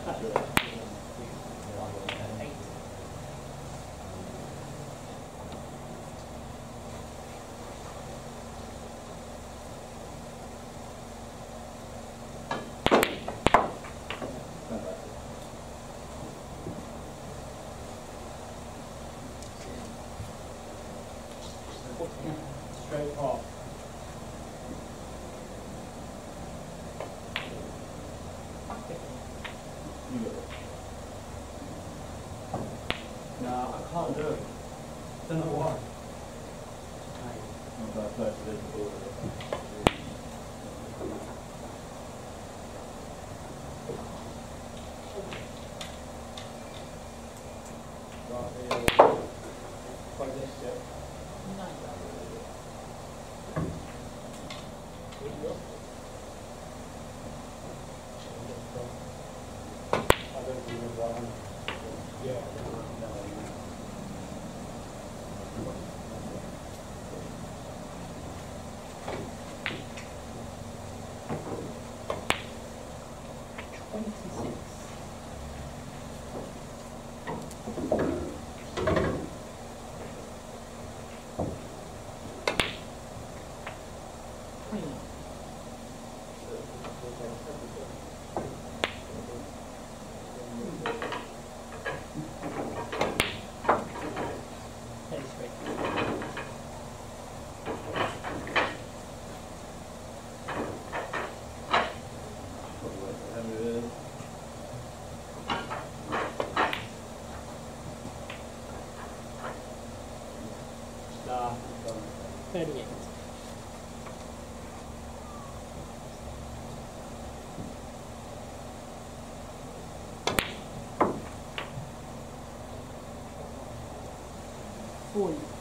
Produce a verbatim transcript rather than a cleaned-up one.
Straight off. You got it. No, I can't do it. Don't know why. I'm going to play for this ball. Right here. Like this, yeah. I don't remember that one. Yeah. Twenty-six. Thirty-eight. Forty.